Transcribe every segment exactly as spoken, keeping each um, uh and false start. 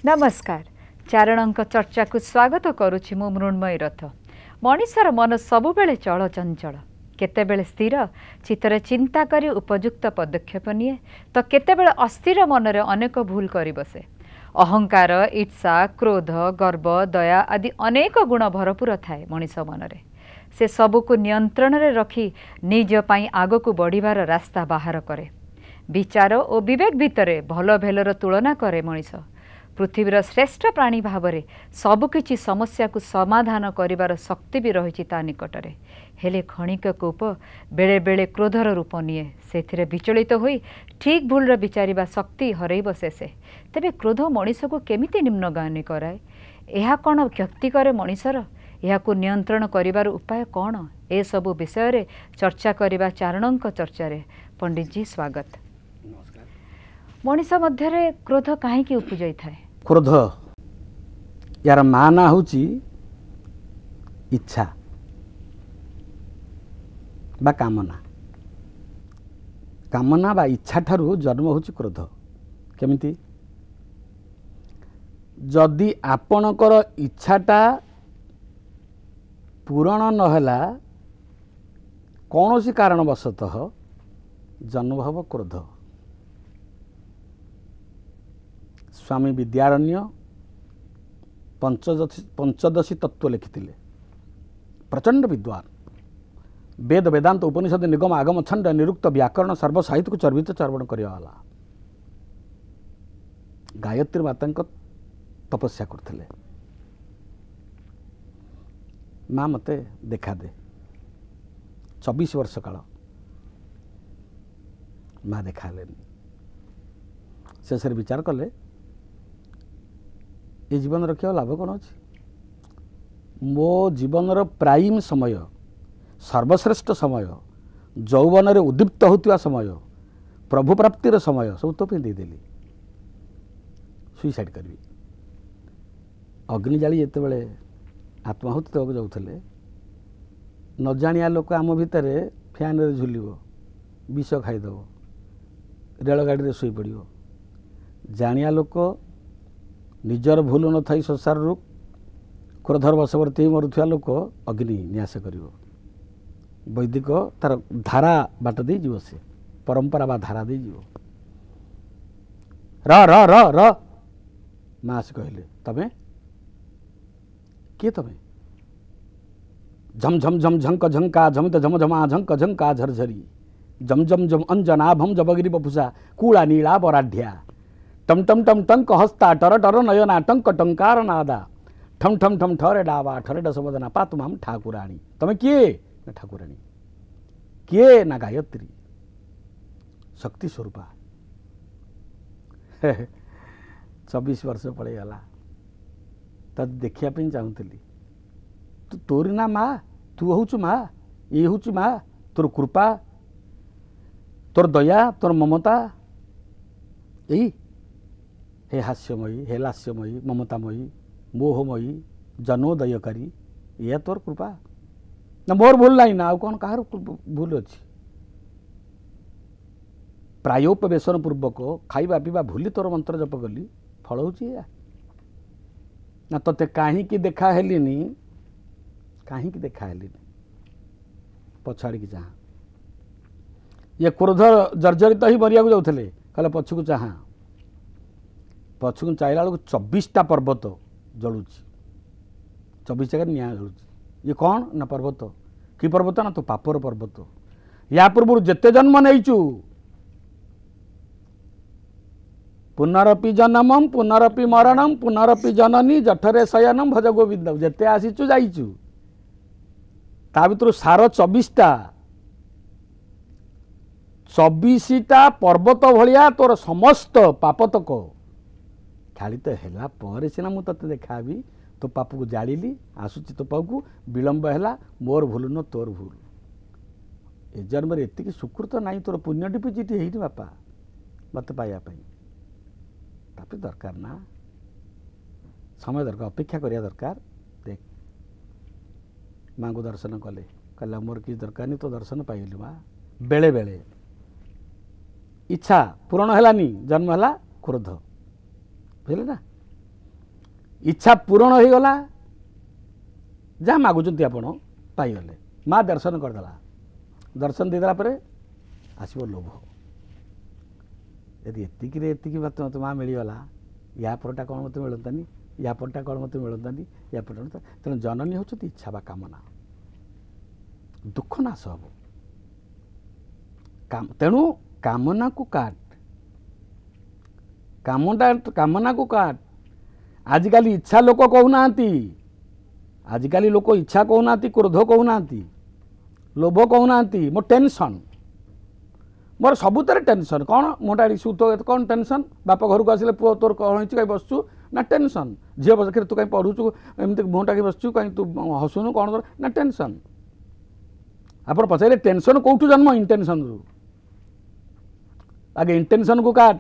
नमस्कार चारणଙ୍କ चर्चा को स्वागत करुछि मु मृण्मयी रथ। मनीषर मन सबुबेले चल चंचल, केतेबेले स्थिर चित्तरे चिंता करी उपयुक्त पदक्षेप निए तो केतेबेले अस्थिर मनरे अनेक भूल करि बसे। अहंकार, ईर्षा, क्रोध, गर्व, दया आदि अनेक गुण भरपूर थाए मनीष मनरे। से सबुको नियंत्रण रे रखी निज पई आगको बढ़िबार रास्ता बाहर करे। विचार और विवेक भितरे भल भेलर तुलना करे मनीष। पृथ्वीर श्रेष्ठ प्राणी भावरे सबुकिछि समस्या को समाधान करिवार शक्ति भी रही ता निकटरे। हेले क्षणिक कोप बेले बेले क्रोधर रूप निए। सेथिरे विचलित होई ठीक भूल विचारिबा शक्ति हरई बसे से। तेबे क्रोध मनीष को केमिति निम्नगामी कराए? यह कौन क्षति करे मनीषर? यह को नियंत्रण करिवार उपाय कौन? ए सबु विषय रे चर्चा करिबा चारणଙ୍କ चर्चारे पंडित जी स्वागत। मनीष मध्य क्रोध कहीं उपजाई थाए? क्रोध यार माँ ना हूँ इच्छा बा कामना। कामना बा इच्छा ठारू जन्म हूँ क्रोध। केमिति? जदि आपणकर इच्छाटा पूरण नहला कौन सी कारणवशतः जन्म हब क्रोध। स्वामी विद्यारण्य पंचदशी पंचदशी तत्व लिखिथिले। प्रचंड विद्वान, वेद वेदांत उपनिषद निगम आगम छंद निरुक्त व्याकरण सर्व साहित्य को चर्वित चर्वण करवाला। गायत्री माता तपस्या करथिले। माँ मते देखा दे। चौबीस वर्ष काल माँ देखा लेनी। शेष विचार कले ये जीवन रखा लाभ कौन अच्छे? मो जीवन प्राइम समय, सर्वश्रेष्ठ समय, यौवन रे उद्दीप्त होता समय, प्रभु प्राप्तिर समय सब तो पे देदेली। सुइसाइड करी अग्नि जाली जिते बड़े आत्माहुति देवाक जाऊे न जानिया लोक आम भितर फैन रे झुलिब, विष खाईदेव, रेलगाड़ी रे शोई पड़। जानिया लोक निजर भूल न थी संसार रू क्रोधर बशवर्ती मरुवा लोक अग्नि न्यास कर। वैदिक तार धारा बाट दे जीव, से परंपरा बा धारा दे जीव। र र र र माँ से कहले तमें किए? तमें झम झम झम झंक झंका झमित झम झमा झंक झंका झरझरी जम जम जम अंजना भम जबगिरी बपुषा कूला नीला बराढ़ टम टम टम टंक हस्ता टर टर नयना टंक टंकार नादा ठम ठम ठम ठरे डावा ठरे डसमदना पातु माम ठाकुराणी। तमें किए? ना ठाकुराणी। किए? ना गायत्री शक्ति स्वरूपा। चौबीस वर्ष पड़ेगला तद देखिया चाहूली। तू तोरी ना माँ, तू हूँ माँ, ये हूँ माँ, तोर कृपा, तोर दया, तोर ममता। यही हे हास्यमयी, हे लास्यमयी, ममतामयी, मोहमयी, जनोदयकारी, यह तोर कृपा ना। मोर भूल नहीं ना, आउ कौन कहार भूल अच्छी? प्रायोपवेशन पूर्वक खाइबा पीवा भूली तोर मंत्र जप कली, फल हो ना। तोते कहीं देखा हेलिनी, कहीं देखा हेलिनी पछाड़ी की चाह। ये क्रोध जर्जरित ही मरिया जाऊे कहले पछकू चाह। पछकू चाहला बेलू चौबीसटा पर्वत जलुची, चौबीस जगह निआ जलुची। ये कौन ना पर्वत? कि पर्वत ना? तो पापर पर्वत। या पूर्व जेते जन्म नहींचु पुनरपि जन्मम पुनरपि मरणम पुनरपि जननी जठरे शयनम भज गोविंद। जेते आसीचु जाइचु ता भितर सार चौबीसटा चौबीसटा पर्वत भलिया तोर समस्त पापतक खाली है पर सीना मु ते देखा तो पाप को जाड़ी आसूची तो पाक विलंब है। मोर भूल न तोर भूल। ए जन्म एति सुकृत नहीं तोर पुण्य डिपोजिट है बापा मत पाइबापी। तापर दरकार ना समय दरकार, अपेक्षा करिया दरकार। देख माँ को दर्शन कले कहला मोर किसी दरकार नहीं, तो दर्शन पाइली माँ। बेले बेले इच्छा पूरण है जन्म है क्रोध, बुझे ना। इच्छा पूरण हो गला जहाँ मागुंट आप पाइगले माँ दर्शन करदेला दर्शन देदेला आसब लोभ यदि एतिक एतिक मत मत माँ मिलगला या परटा कौन मत मिलतानी या परटा कौन मत मिलतानी या पर तेणु जननी हूँ इच्छा बा कामना दुख नाश हम काम तेणु कामना को काट कामना कामना को काट आजिकाली इच्छा लोक कहूना आजिकाली लोक इच्छा कहूना क्रोध कहूना लोभ कहूना मो टेंशन मोर सबुतर टेंशन कौन मोटा इशू तो कौन टेंशन बाप घर को आसिले पुओ तोर कौन कहीं बसचु ना टेंशन झील बस तू कहीं पढ़ुचु एमती मुँहटा कि बसचु कहीं तू हसुनु कौन ना टेंशन आप पचारे टेंशन कौटू जन्म इंटेंशन रु आगे इंटेंशन को काट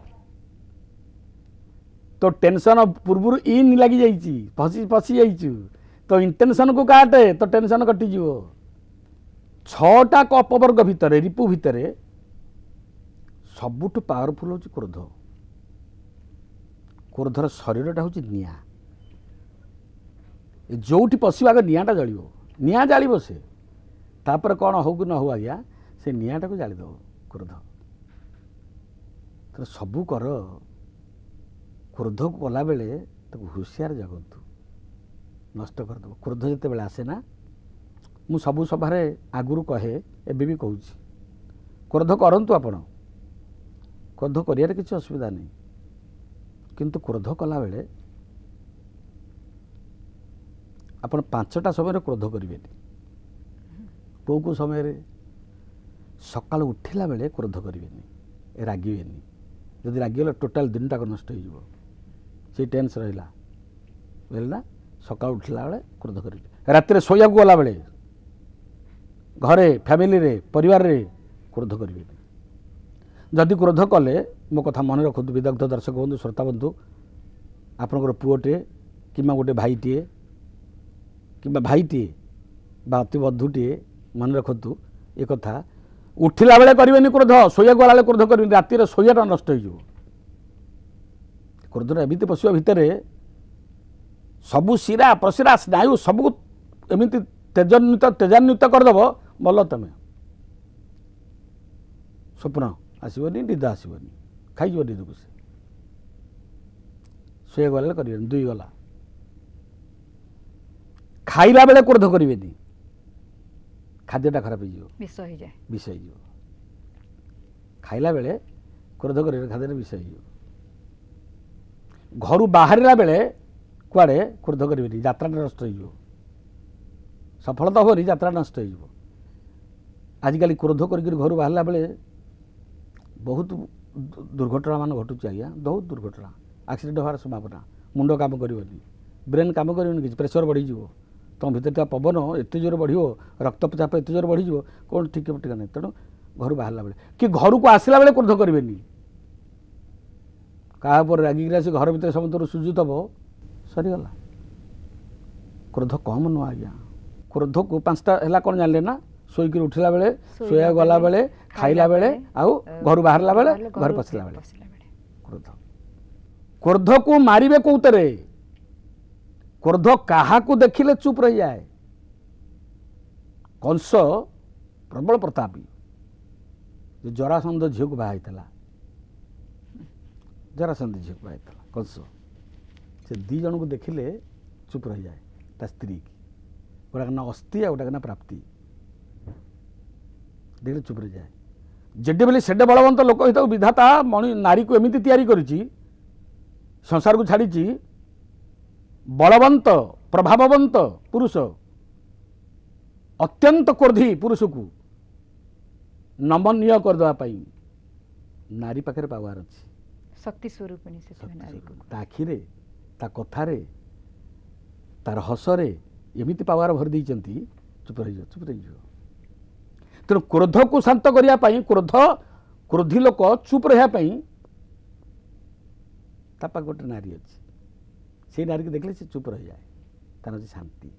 तो टेंशन पूर्व इन लगी जाइए फसी फसी जाइचु तो इंटेंशन को काटे तो टेंशन कटिज छटा अपवर्ग भितर रिपु भितर सबुठ पावरफुल हूँ क्रोध क्रोधर शरीरटा हूँ निआ जो पशा निआटा जल निआ जाल से तापर कौन हो कि न हो आज्ञा से निआटा को जालीद क्रोध तो सबू कर क्रोध को कला बेले हुशियार जगतु नष्ट करदेव क्रोध जिते बड़े आसे ना मु सबु सभारे आगुरु कहे एबे भी कहूँ क्रोध करंतु आपण क्रोध करियार किसी असुविधा नहीं किंतु क्रोध कला बेले आपण पांचटा समय क्रोध करेंगे कौ कौ समय सकाल उठिला बेले क्रोध करेंगे रागे जदि रागिगले टोटाल दिन टाक नष्ट हो से टेंस रहा बुझे ना सकाल उठला बेले क्रोध करेंगे रात शोया गला बेले घरे फैमिली रे परिवार रे क्रोध करेंगे जदि क्रोध कले मो कथा मन रखु विदग्ध दर्शक बंधु श्रोता बंधु आपणकर पुओटे कि गोटे भाईटे कि भाईटे अति बंधुटे मन रखु ये कथा उठिला बेले करेंगे क्रोध शोया गला क्रोध करेंगे रातिर शोयाटा नष्ट हो क्रोध एमती पशुआ भितर सबु शिरा प्रशिरा स्नायु सबू एमती तेजान्वित तेजान्वित करदेव मल तुम स्वप्न आसबनी निद आसबनी खाई निदक से शोया गला करेंगे दुई गला खाइला बेले क्रोध करेंगे खाद्यटा खराब हो विष हो खाइला बेले क्रोध कर खाद्य विष हो घर बाहर बेले कुआड़े क्रोध करेंगे यात्रा नष्ट हो सफलता होनी यात्रा नष्ट हो आजिकल क्रोध कर घर बाहर बेले बहुत दुर्घटना मान घटुच आज्ञा बहुत दुर्घटना एक्सीडेंट होवार संभावना मुंड काम करनी ब्रेन काम कर प्रेसर बढ़ीज तुम भर पवन एत जोर बढ़ रक्तचाप एत जोर बढ़ीज कौन ठीक टिका नहीं तेणु घर बाहर बेले कि घर को आसला बेले क्रोध करेंगे क्या रागिक आस घर भर समस्त सुजुतब सरीगला क्रोध कम नुह आज्ञा क्रोध को पांचटा है कौन जानले ना शोक उठला बेले शोया गला बेले खाइला बेले आउ घर बाहरला बेले घर पशिला बेले क्रोध क्रोध को मारे कौतरे क्रोध क्या देखिले चुप रही जाए कंस प्रबल प्रतापी जरासंध झील को बाहर जरासंध झील को बाहर कंस से दी जन को देखिले चुप रही जाए ता स्त्री की गोटा ना अस्थि आ गोटा ना प्राप्ति देखिए चुप रही जाए जेडे बोले सेडे बलवंत लोक होता विधाता मणि नारी को एमती तैयारी करिछि संसार को छाड़ी बलवंत प्रभाववंत पुरुष अत्यंत क्रोधी पुरुष को नमनीय करदेवाई नारी पाखे पावर अच्छी शक्ति स्वरूप आखिरे ता कथारे तार हसरे एमती पावर भर देइचंती चुप रही चुप रही तेणु क्रोध को शांत करने क्रोध क्रोधी लोक चुप रही तापा गोटे नारी अच्छी से नारी को देखले से चुप रही जाए तार अच्छी शांति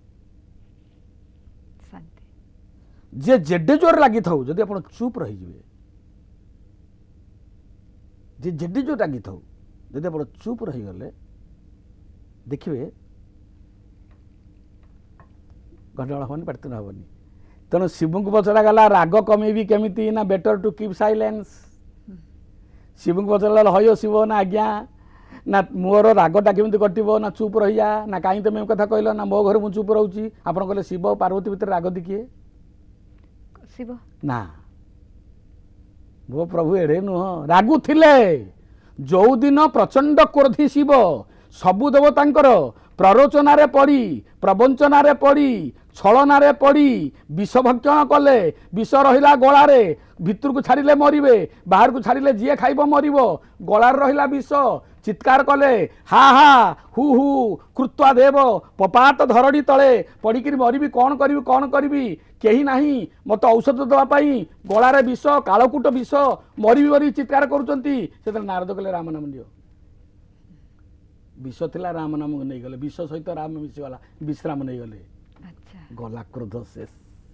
शांति जे जेडे जोर लगी था जदि आप चुप रही जे जेडे जोर लगी था जदि आप चुप रही गले देखिए गंडगोल हेनी पाटितुंड हेनी तेणु शिव को पचरा गला राग कमेबी केमिति ना better to keep silence Shiva को पचरा हयो शिव ना आज्ञा ना मोर रागटा केमिति कटिबो ना चुप रही जा ना कहीं तुम कथा कहल ना मो घर मु चुप रहूची आपण कहले शिव और पार्वती भितर राग दिखिए शिव ना मो प्रभु एड़े नुह रागु थिले जो दिन प्रचंड क्रोधी शिव सबु देवतांकर प्ररोचनारे पड़ी प्रवंचनारे पड़ी छलनारे पड़ी विषभक्षण कले विष रहिला गलारे भितर को छाड़िले मरिबे बाहर को छाड़िले जी खाइब मरिबो गलार रहिला विष चित्कार कले हा हा हु हु कृत्वा देव पपात धरणी तले पड़िकी मरिबी कौन करी कौन करी कहीं नाही मत औषध देवाई गलारे विष कालकूट विष मरिबी मरी चित्कार करुचंती से नारद कले राम नाम नियो विष थिला राम नाम को नहीं गले विष सहित राम मिशीगला विश्राम नहीं गले गला क्रोध शेष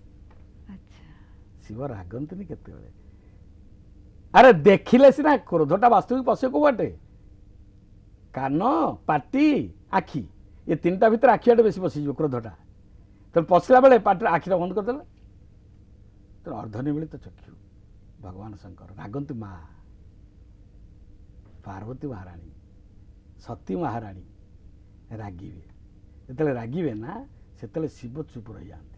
शिव रागंतनी केते अरे देखिले सीना क्रोधटा वास्तविक पशे को बाटे कान पाटी आखि ये तीन टा भितर आखियाटे बेसी पशिज क्रोधटा तो पशिला बेले पाटी आखिटा बंद करदेले तो अर्धनिमिलित चक्षु भगवान शंकर रागंती माँ पार्वती महाराणी सती महाराणी रागिबे जो रागिबे ना से शिव चुप रही जाती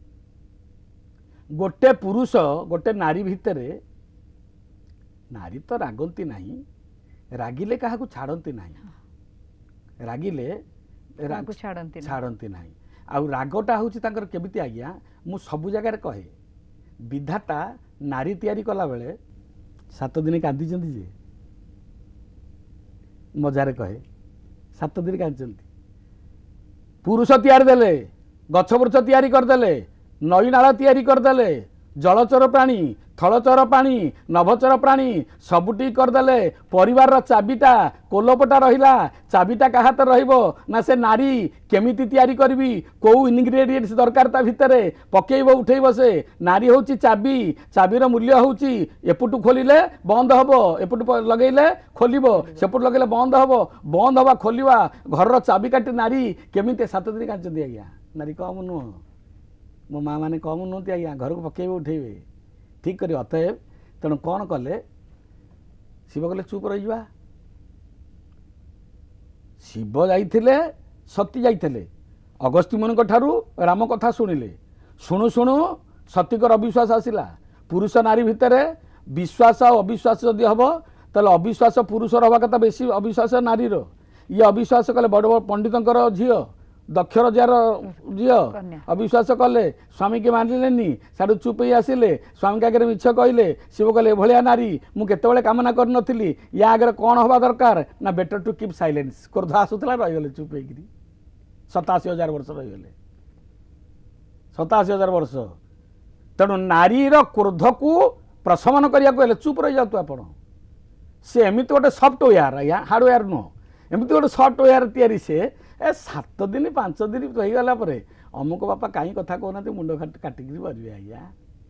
गोटे पुरुष गोटे नारी भितर नारी तो रागंती नहीं रागिले क्या छाड़ती नहीं रागिले छाड़ती छाड़ती नहीं आउ रागटा हूँ केमिति आज्ञा मु सबु जगार कहे विधाता नारी तैयारी कला बेले सात दिन कांदी जे मजारे कहे सात दिन कांदी पुरुष तैयारी देले गछ वृक्ष तैयारी करदेले नई नाल तैयारी करदेले जलचर प्राणी थलचर प्राणी नभचर प्राणी सबुटी करदेले परिवार चाबिटा कोलपटा रहिला चाबिटा का हाथ रहिबो ना से नारी केमिति तैयारी करबी को इनग्रेडिएंट्स दरकार ता भितरे पकेइबो उठेइबो से नारी होची चाबी चाबीर मूल्य होची एपुटु खोलिले बंद हबो एपुटु लगेइले खोलिबो सेपुटु लगेइले बंद हबो बंद हबा खोलिबा घर चाबी काटी नारी केमिति सात दिन कांच दि आज्ञा नारी कम नुह मो माँ मैंने कम नुहति आज्ञा घर को पकेइबे उठेइबे ठीक करी अतएव तेणु कौन कले शिव कले चुप रही जा शिव जाइथिले सती जाइथिले अगस्त्य मुनि ठारू राम कथा शुणिले शुणु शुणु सतीकर अविश्वास आसिला पुरुष नारी भितर विश्वास और अविश्वास जदि हम ताले अविश्वास पुरुष हवा कथा बेसी अविश्वास नारीर ये अविश्वास कले बड़ बड़ पंडितर झील दक्षर जार झील अविश्वास कले स्वामी के मानिलेनी साडू चुप ही आसिले स्वामी आगे मिछ कहले शिव कहले भलिया नारी मु केतेबेले कामना कर नथिली या आगे कौन हवा दरकार ना बेटर टू कीप साइलेंस क्रोध आसुतला रहीगले चुप होगी सताशी हजार वर्ष रहीगले सताशी हजार वर्ष तेणु नारीर क्रोध को प्रशमन करने चुप रही जातु आपण से एमती गोटे सफ्टवेयर आज्ञा हार्डवेयर नुह एमती गोटे सफ्टवेयर तैयारी से ए सात दिन पांच दिन रहीगला अमुक बापा कहीं कथा कहना मुंड काटिक मरबे आज्ञा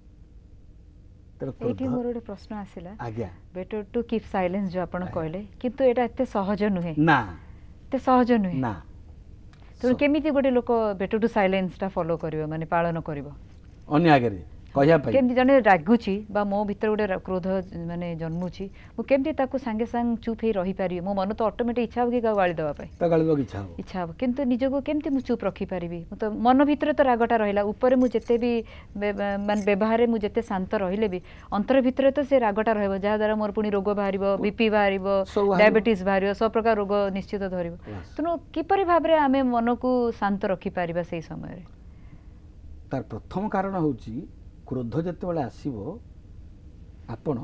एठी मोर गोटे प्रश्न आसिला आज्ञा बेटर टू कीप साइलेंस जो आपण कहले किंतु एटा एते सहज नुहे ना एते सहज नुहे ना तो केमिति गोटे लोक बेटर टू साइलेंस टा फॉलो करिवो माने पालन करिवो अन्य आगे कहया पाई केमति जने रागुची बा मो भीतर गोटे क्रोध माने जन्मुची मु केमति ताको संगे संग चुप ही रही पारि मो मन तो ऑटोमेटिक इच्छा हो कि गाली देबा पाई त गाली देबा इच्छा हो इच्छा हो किंतु निजको केमति मु चुप रखी पारिबी मु तो मन भीतर तो रागटा रहिला ऊपर मु जते भी माने व्यवहार मु जते शांत रहिले भी अंतर भीतर तो से रागटा रहबो जा द्वारा मोर पुनी रोग बाहरिबो बीपी बाहरिबो डायबिटीज बाहरिबो सब प्रकार रोग निश्चित धरिबो तनो किपरि भाबरे आमे मन को शांत रखी पारिबा सेही समय रे तार प्रथम कारण होची क्रोध जिते बड़े आसो आपण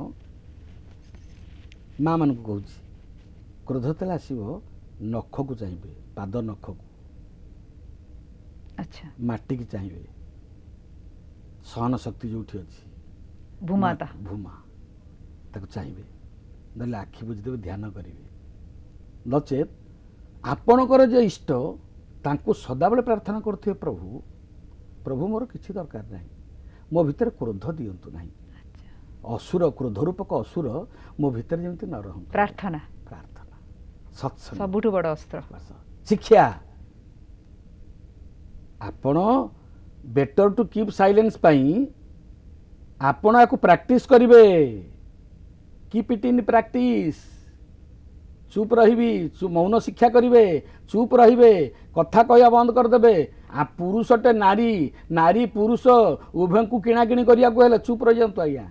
माँ मान को कहूँ क्रोध जो आसो नख को चाहिए पाद नख को अच्छा माटी की चाहिए सहन शक्ति जो अच्छी भूमाता भूमा ताको चाहिए ना आखि बुझीदेवे ध्यान करेंगे नचेत आपणकर जो इष्ट तांको सदाबले प्रार्थना करथिबे प्रभु प्रभु मोर किसी दरकार नहीं मो भीतर क्रोध दियंतु नहीं असुर क्रोध रूपक असुर मो भीतर जेमती न रहंतु प्रार्थना प्रार्थना सत्संग सबुठु बड़ अस्त्र शिक्षा आपण बेटर टू कीप साइलेंस पाई आपण याकू प्रैक्टिस करिवे कीप इट इन प्रैक्टिस चुप रही मौन शिक्षा करिवे चुप रहिबे कथा कहया बंद करदेबे आ पुरुषटे नारी नारी पुरुष उभय को किणाकिणी करिया को हेले चुप रही जातु आज्ञा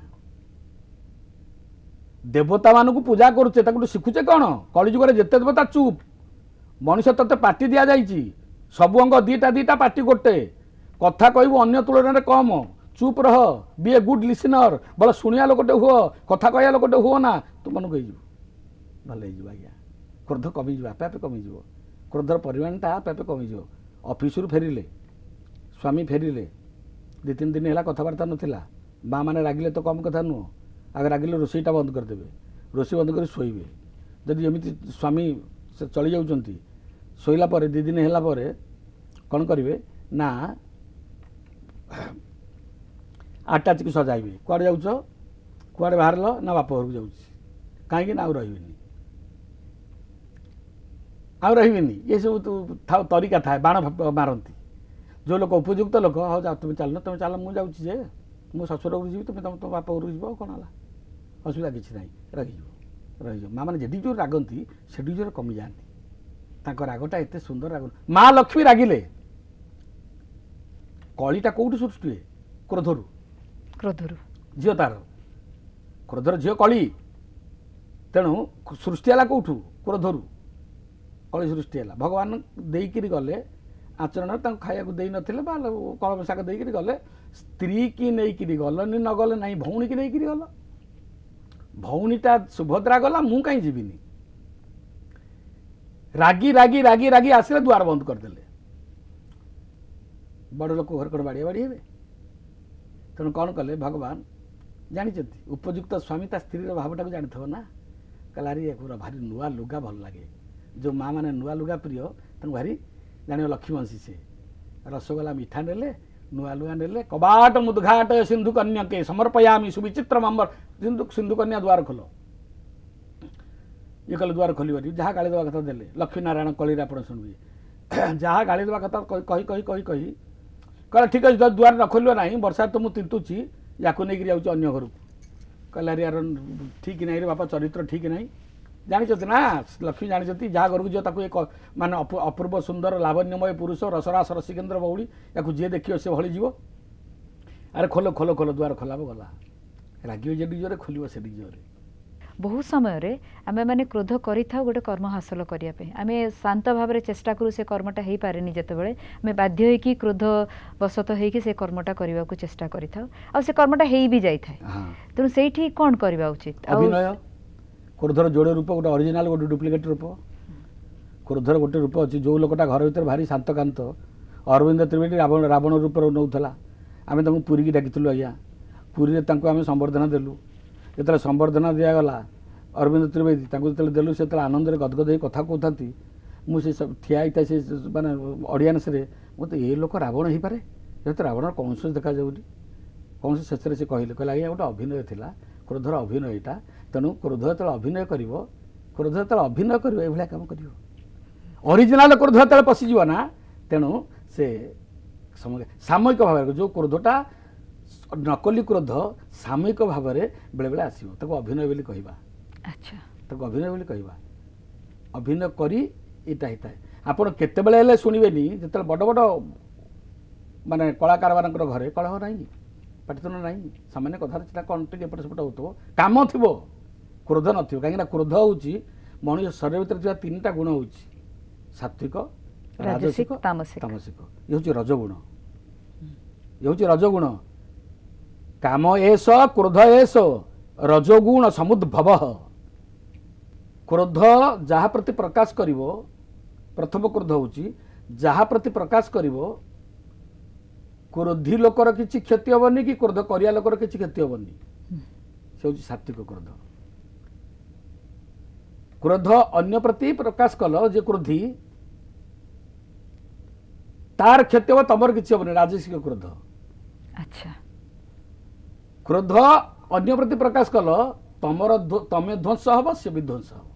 देवता मानू पूजा करुचे ताकू शिखुचे कौन कलिजुग जेते देवता चुप मनुष्य तते पार्टी दि जाइए सब अंग दीटा दीटा पार्टी गोटे कथा कहबू अन्य तुलन में कम चुप रह बी ए गुड लिसनर बोले शुणिया लोकटे हुओ कथा कहया लोकटे हुओ ना तुम मन कही भल हो आज्ञा क्रोध कमिज आपे आपे कमिज क्रोधर परिमाणटा आपे आपे कमिज ऑफिस फेरिले स्वामी फेरिले दी तीन दिन है कथबार्ता नाला माँ मैंने रागिले तो कम कथा नुह आगे रागिले रोसईटा बंद करदेवे रोसई बंद कर शोबे जदि एमती स्वामी से चली जाऊँच शोला दी दिन है कौन करेंगे ना आठटा चिक सजाइबे कुआड़े जाऊच कुआड़े बाहर ना बाप घर को जाऊँ कहीं आउ रही आउ रही ये सब तरीका थाए बाण मारती जो लोक उपयुक्त लोक हाँ जा तुम चल तुम चल मुझे जाऊँचे मो शशुर घर जी तुम तुम तुम बाप घर को कौन है असुविधा किसी ना रही रही माँ मैंने जेडी जोर रागती से जोर कमी जाती रागटा एत सुंदर राग माँ लक्ष्मी रागिले कलीटा कौटू सृष्टि हुए क्रोधरु क्रोधरु झील तार क्रोधर झील कली तेणु सृष्टि है कौटू क्रोधरु कली सृष्टि है भगवान देकर गले आचरण खाया दे नथिले कलम शाग देकर गले स्त्री की नहीं गलनी न गले ना भौणी की नहीं गल भौणीटा सुभद्रा गला मु कहीं जीविनी रागी रागी रागी रागी आसिले द्वार बंद करदे बड़ लोक घर कौन बाड़िया बाड़ी हे तेणु कौन कले भगवान जानते उपयुक्त स्वामी ता स्त्री भावटा को जानी थो ना कहला अरे भारी नुआ लुगा भल लगे जो माँ मैंने नुआ लुगा प्रिय तेणु भारी जान लक्ष्मीवंशी से रसगोला मिठा नेले नुआ लुगा नेले कबाट मुदघाट सिंधु कन्या के समर्पयामी सुविचित्र अंबर सिंधु सिंधु कन्या द्वार खोल ये कले द्वार खोल जहाँ गाड़ी देवा कथा देले लक्ष्मी नारायण कली आप शुणवे जहाँ गाड़ी देवा कथा कही कही कही कही कहला ठीक अच्छे द्वार न खोल ना वर्षा तो मुझे तिंतुची या नहीं जाऊँ अन्य घर को कहला यार ठीक नहीं रे बापा चरित्र ठीक नहीं जानी ना लक्ष्मी जानी जहाँ घर को जो एक मान अपूर्व सुंदर लावण्यमय पुरुष रसरास रसिकेन्द्र बौड़ी या जी देखिए से भली जीव अरे खोल खोल खोल द्वार खोल गला रागियो जे जोरे खोल से जोरे बहु समय रे आमे माने क्रोध करि था गोटे कर्म हासिल करिया पे आमे शांत भाव रे चेष्टा करू से कर्मटा हेई पारेनी जते बेले आमे बाध्य होई कि क्रोध वशत होई कि से कर्मटा करबा को चेष्टा करि था आ से कर्मटा हेई भी जाई थाए तनु सेठी कोन करबा उचित अभिनय क्रोधर जोड़े रूप गोटे ओरिजिनल गोटे डुप्लिकेट रूप क्रोधर गोटे रूप अच्छी जो लोकटा घर भीतर भारी शांतकांत अरविंद त्रिवेदी रावण रावण रूप नौला आम तुमको पुरी की डाकिलु आज्ञा पुरी में आम संबर्धना देलु जो संबर्धना दिगला अरविंद त्रिवेदी जो देलु से आनंद गदगद हो कथा कहते मुझे सब ठिया होता से मानने ऑडियंस रे मत ये लोक रावण हो पारे जो रावण कौन देखा जाऊँगी कौन शेष से कहले कहला आज्ञा गोटे अभिनय था क्रोधर अभिनयटा तेणु क्रोध जो अभिनय कर क्रोध जो अभिनय कर ये कम कर ओरिजिनल क्रोध जो पशिज ना तेणु से सामयिक भाव जो क्रोधटा नकली क्रोध सामयिक भाव में बेले बेले आसो अभिनय बोली कहवा अच्छा ताको अभिनय बोली कहवा अभिनय करी इटा होता है आपड़ केतबेले शुणवेनी जो बड़ बड़ माने कलाकार मान घरे कलह ना पाटितुन ना सामान्य कथा कौन टे एपट सेपट हो काम थी क्रोध न कहीं क्रोध हूँ मनुष्य शरीर भर तीन टा गुण हूँ सात्विक राजसिक तामसिक ये हूँ रजगुण ये हूँ रजगुण काम एस क्रोध एस रजगुण समुद्भव क्रोध जहाँ प्रति प्रकाश कर प्रथम क्रोध हूँ जहाँ प्रति प्रकाश कर क्रोधी लोकर किसी क्षति हेनी कि क्रोध करिया लोकर किसी क्षति हेनी से हूँ सात्विक क्रोध क्रोध अन्य प्रति प्रकाश कल जे क्रोधी तार क्षति हम तमर किसी हेनी राजसिक क्रोध अच्छा क्रोध अन्य प्रति प्रकाश कल तमर तमे ध्वंस हम से विध्वंस हम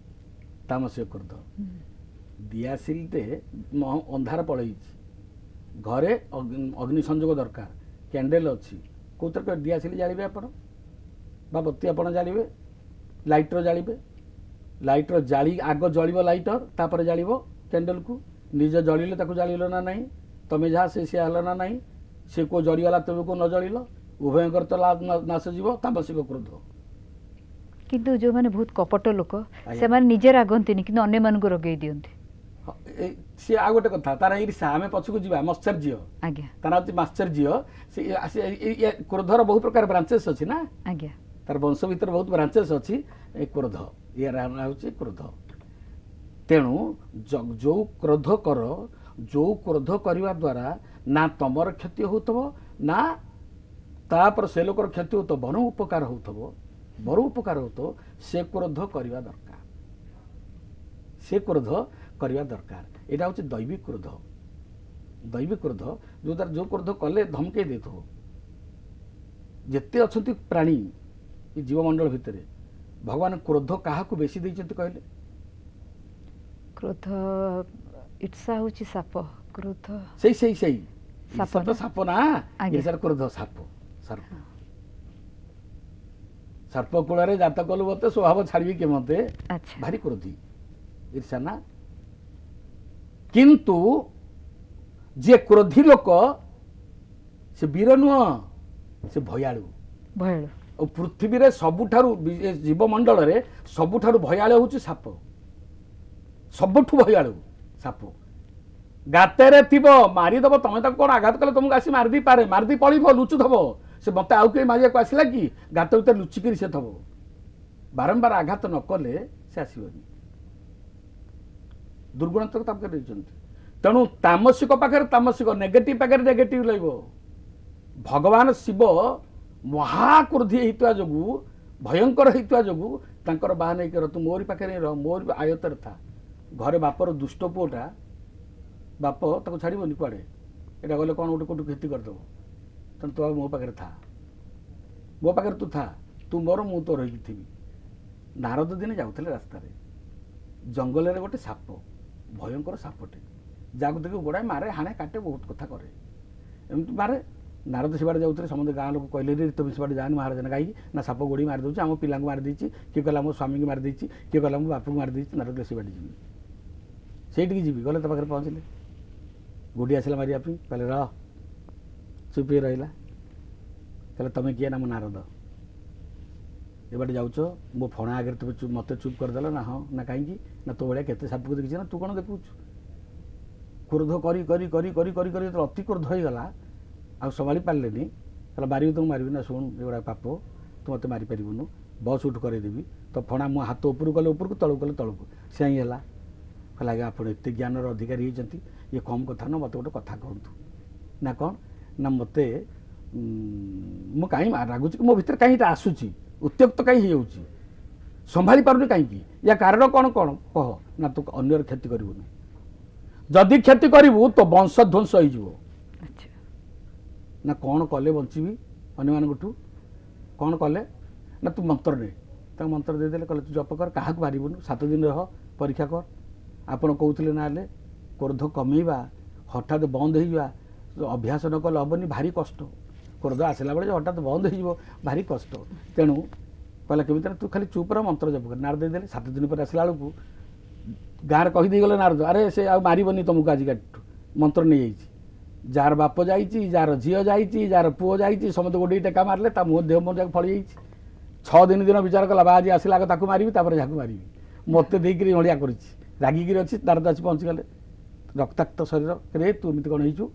तामसिक क्रोध दियासिलटे अंधार पड़े घरे अग्नि संजोग दरकार कैंडल अच्छी कौतर दिआसिली जाड़े आपण बत्ती आप जाड़े लाइटर जाड़े लाइटर जाली आग जल लाइटर तापर जाड़ कैंडल को निज जलिले जाल ना ना तुम्हें जहाँ से सी हल ना ना सी को जड़गला तेज को न जलिल उभयंकर तो नाश जीव तामसिक क्रोध किंतु जो माने बहुत कपट लोक से माने निजे रागंती किंतु अन्य मान को रगई दियंती सी आ गोटे कथा तार ईर्षा आम पछक जा मत्सर्य आज्ञा तार हूँ मत्सर्य से क्रोधर बहुत प्रकार ब्रांचेस अच्छी ना आज्ञा तार वंश भीतर बहुत ब्रांचेस अच्छी क्रोध ये हूँ क्रोध तेणु जो क्रोध कर जो क्रोध करने द्वारा ना तमर क्षति हो ना तापर से लोकर क्षति हो बर उपकार हो बर उपकार हो से क्रोध करवा दरकार से क्रोध करवा दरकार यहाँ हूँ दैविक क्रोध दैविक क्रोध जो तार जो क्रोध कले धमके दे जिते अच्छा प्राणी जीवमंडल भितर भगवान क्रोध क्या बेसी देते कहले क्रोध ईर्षा हूँ साप क्रोध सही सही सही साप तो साप ना ईर्षा क्रोध साप सर्प सर्प कूल जात कलु मत स्वभाव छाड़ी के मत भारी क्रोधी ईर्षा ना किंतु जे क्रोधी लोक से वीर नुह से भयालु भयालु और पृथ्वी रे सबुठारु जीवमंडल रे सबुठारु भयालु होची साप सबुठु भयालु साप गातेरे थिबो मारिदब तमे ताको कोन आघात कले तुमको आसी मारदी पारे मारदी पळिबो लुचुथबो से मत आउ के मारिया को आसिला कि गात भीतर लुचिक से थबो बारंबार आघात न कले से आसीबनी दुर्गुण तक ताप कर तेणु तामसिक पाखे तामसिक नेगेटिव पाखे नेगेटिव लगे भगवान शिव महाक्रोधी होता जो भयंकर होता जो तांकर बाहा नहीं कर तू मोरी पाखे रह मोर आयतर था घरे बापर दुष्ट पुओटा बाप ताको छाड़बनी कुआड़े यहाँ गले कौन गोटे कौट क्षति करदेव तेणु तू मो पाखे था मो पाखे तू था तू मोर मु तो रही थी नारद दिने जाऊे रास्तार जंगल में गोटे साप भयंकर सापटे जहाँ देखिए गोड़ाए मारे हाणे काटे बहुत कथा करे एमती मारे नारद सेबाड़ जाऊे समस्त गाँ लोग कहले तुम सेबाड़ जानी महाराज कहीं ना साप गोड़ी मारी दूसरी आम पिला मारिदी किए कहला मो स्वामी की मारिदी किए कहला मो बापू को मारिदी नारद सेबाड़ी जी से जी गले तो पाखे पहुँचले गोड़ी आसला मारिया कहले रह चुप रहा कहले तुम्हें किए ना मो नारद ए बाटे जाऊच मो फणा आगे तुम मत चुप करदेल ना हाँ ना कहीं ना तो भाया केते साप को देखी ना तू कौन देखु क्रोध करी करी करी करी करी करी तो अति क्रोध हो गला आ संभाली पारे कहला मारि तुम मारि ना शुण एगुड़ा पाप तू मत मारि पारूनु बस उठ करदेवी तो फणा मो हाथ उपरू कले उपरको तलू कले तलू से ही है कहला आगे आप एत ज्ञानर अधिकारी होती ये कम कथा ना मत गोटे कथा कहतु ना कौन ना मत मु कहीं रागुच मो भर कहीं आसूची उत्त्यक्त कहीं हो संभाली पारुनी कहीं या कारण कौन कौन कह ना तू अन्यर क्षति करूनी जदि क्षति करू तो वंश ध्वंस हो ना कौन कले बची अन्य मानू कौन कले ना तू मंत्र ने तक मंत्र देदेले कहले तू जप कर क्या मारबुनु सात दिन रह परीक्षा कर आपड़ कहते ना क्रोध कमेवा हठात बंद हो अभ्यास न कले हेनी भारी कष्ट क्रोध आसला बेले हठात बंद हो भारी कष्ट तेणु कहला केमी तू खाली चुप रह मंत्र जप कर नारद देदेले सात दिन पर आसला बेलू गाँव कहीदे गले नारद अरे से आ मारबनी तुमको आज मंत्र नहीं जाइए जार बाप जाइए जार झील जाइए जार पुओ जाइए समस्त गोटे टेका मारे मुँह देह मन जाक फल जाइए छः दिन दिन विचार कला आज आसला आगे ताकू मारि जहाँ मारि मत देकर अड़िया कर रागिकी अच्छी नारद आसी पहुँचीगले रक्ताक्त शरीर रे तू एमती कौन हो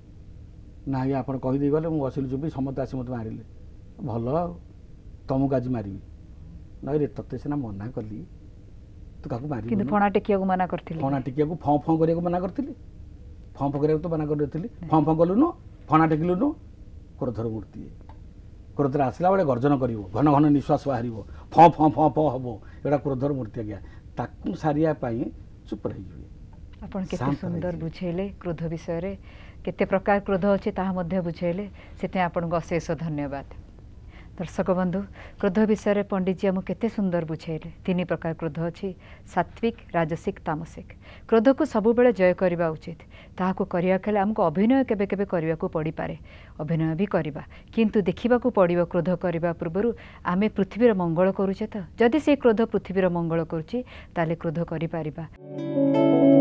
ना ये आप कहीदे गले मुझे बसिलु चुपी समस्त आसी मत मारे भल तुमको आज मारि ना रे तत्ते सीना मना कली तू क्या मार फणा टेकिया मना कर फणा टेकिया फँ फँ करने मना करी फँ फँ तो मना कर फँ फँ कलुनु फणा टेकिलुनु क्रोधर मूर्ति क्रोधर आसला बेले गर्जन कर घन घन निश्वास बाहर फँ फँ फँ फँ हम यहाँ क्रोधर मूर्ति आज्ञा ताकू सारिया चुप रही आपन केते सुंदर बुझेले क्रोध विषय रे केते प्रकार क्रोध अच्छे ताहा मध्य बुझेले सेते आपन को अशेष धन्यवाद। दर्शक बंधु क्रोध विषय पंडितजी आमको केते सुंदर बुझेले तीन प्रकार क्रोध अच्छी सात्विक राजसिक तामसिक क्रोध को सब बेले जय करने उचित ताकू करने खेले आमको अभिनय केबे केबे करने को पड़ पारे अभिनय भी करवा किंतु देखा पड़ो क्रोध करने पूर्व आम पृथ्वीर मंगल करुचे तो जदि से क्रोध पृथ्वीर मंगल करुच्ची ताले क्रोध कर